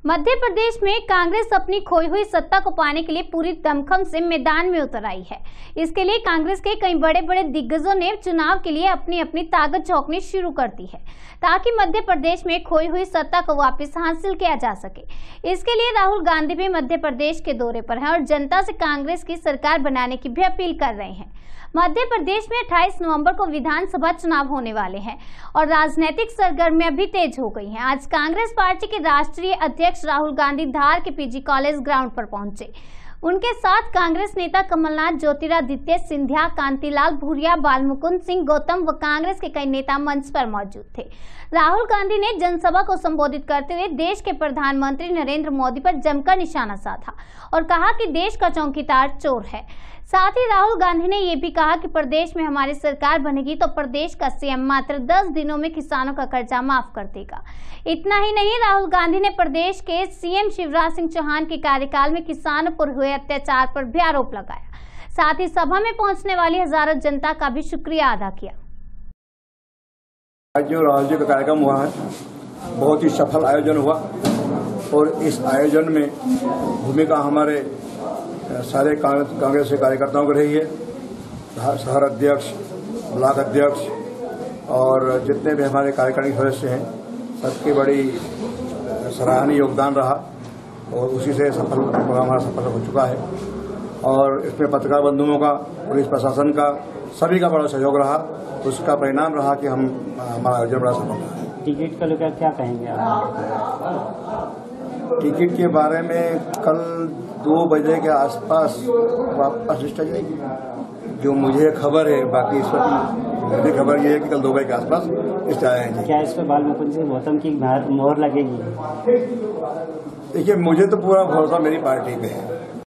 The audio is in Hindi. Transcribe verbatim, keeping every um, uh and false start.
मध्य प्रदेश में कांग्रेस अपनी खोई हुई सत्ता को पाने के लिए पूरी दमखम से मैदान में उतर आई है। इसके लिए कांग्रेस के कई बड़े बड़े दिग्गजों ने चुनाव के लिए अपनी अपनी ताकत झोंकनी शुरू कर दी है, ताकि मध्य प्रदेश में खोई हुई सत्ता को वापस हासिल किया जा सके। इसके लिए राहुल गांधी भी मध्य प्रदेश के दौरे पर हैं और जनता से कांग्रेस की सरकार बनाने की भी अपील कर रहे हैं। मध्य प्रदेश में अट्ठाईस नवंबर को विधानसभा चुनाव होने वाले हैं और राजनीतिक सरगर्मियां भी तेज हो गई हैं। आज कांग्रेस पार्टी के राष्ट्रीय अध्यक्ष राहुल गांधी धार के पीजी कॉलेज ग्राउंड पर पहुंचे। उनके साथ कांग्रेस नेता कमलनाथ, ज्योतिरादित्य सिंधिया, कांतिलाल भूरिया, बालमुकुंद सिंह गौतम व कांग्रेस के कई नेता मंच पर मौजूद थे। राहुल गांधी ने जनसभा को संबोधित करते हुए देश के प्रधानमंत्री नरेंद्र मोदी पर जमकर निशाना साधा और कहा कि देश का चौकीदार चोर है। साथ ही राहुल गांधी ने ये भी कहा कि प्रदेश में हमारी सरकार बनेगी तो प्रदेश का सीएम मात्र दस दिनों में किसानों का कर्जा माफ कर देगा। इतना ही नहीं, राहुल गांधी ने प्रदेश के सीएम शिवराज सिंह चौहान के कार्यकाल में किसानों पर हुए अत्याचार पर भी आरोप लगाया। साथ ही सभा में पहुंचने वाली हजारों जनता का भी शुक्रिया अदा किया। आज जो राहुल जी का कार्यक्रम हुआ है, बहुत ही सफल आयोजन हुआ और इस आयोजन में भूमिका हमारे सारे कांग्रेस के कार्यकर्ताओं की रही है। शहर अध्यक्ष, ब्लॉक अध्यक्ष और जितने भी हमारे कार्यकारिणी सदस्य हैं, सबकी बड़ी सराहनीय योगदान रहा और उसी से सफल प्रोग्राम हमारा सफल हो चुका है। और इसमें पत्रकार बंधुओं का, पुलिस प्रशासन का, सभी का बड़ा सहयोग रहा। उसका परिणाम रहा कि हम हमारा आयोजन बड़ा सफल रहा। टिकट का लेकर क्या कहेंगे आप? टिकट के बारे में कल दो बजे के आसपास वापस लिस्ट आ जाएगी, जो मुझे खबर है। बाकी इस वक्त मुझे खबर ये है कि कल दो बजे के आसपास लिस्ट आ जाएगी। क्या इस पर बालमुकुंद सिंह गौतम की मोहर लगेगी? देखिए, मुझे तो पूरा भरोसा मेरी पार्टी पे है।